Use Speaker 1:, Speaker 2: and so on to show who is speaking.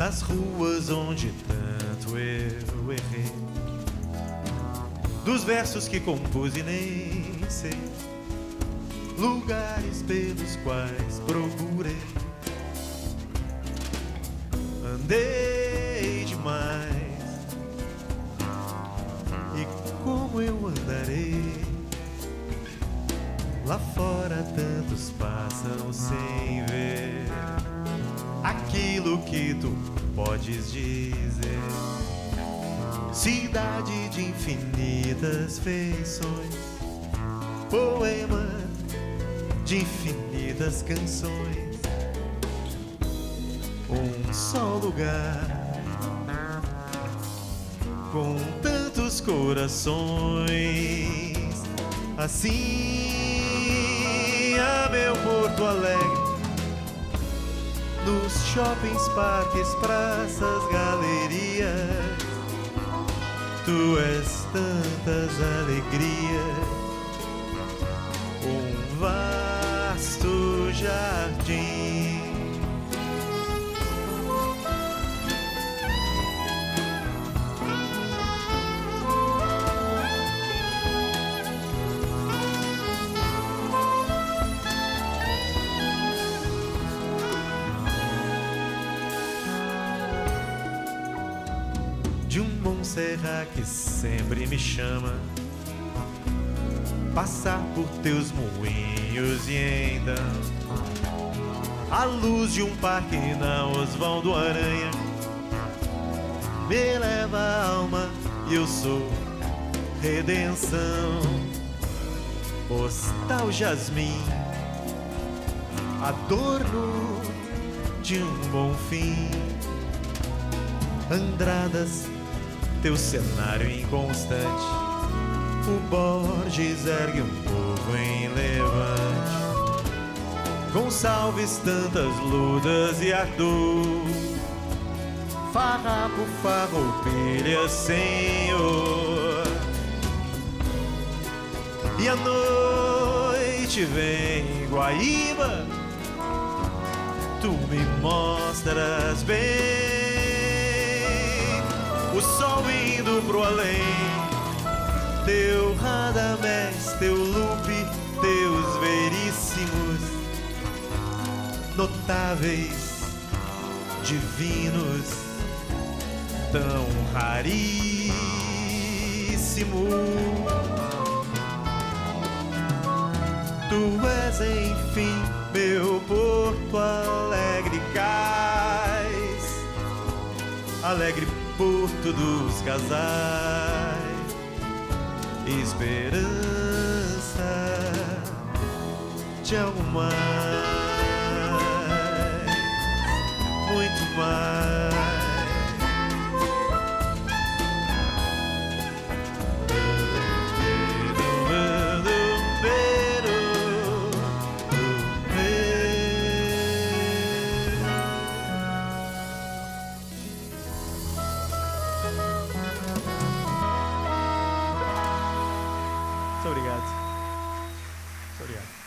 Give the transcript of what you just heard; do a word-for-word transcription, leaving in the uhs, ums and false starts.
Speaker 1: nas ruas onde tanto eu errei, dos versos que compus e nem sei, lugares pelos quais procurei. Andei demais, e como eu andarei? Lá fora tantos passam sem ver aquilo que tu podes dizer. Cidade de infinitas feições, poema de infinitas canções, um só lugar com tantos corações. Assim a meu Porto Alegre, nos shoppings, parques, praças, galerias, tu és tantas alegrias, um vasto jardim. De um Montserrat que sempre me chama, passar por teus moinhos e então a luz de um parque na Osvaldo Aranha me leva a alma e eu sou redenção. Postal jasmim, adorno de um bom fim. Andradas, teu cenário inconstante, o Borges ergue um povo em levante. Gonçalves, tantas ludas e ardor, farrapo, farroupilha, senhor. E a noite vem Guaíba, tu me mostras bem o sol indo pro além, teu Radamés, teu Lupe, teus veríssimos, notáveis, divinos, tão raríssimo. Tu és, enfim, meu Porto Alegre cais, alegre Porto dos casais, esperança de algo mais, muito mais. Muito obrigado. Muito obrigado.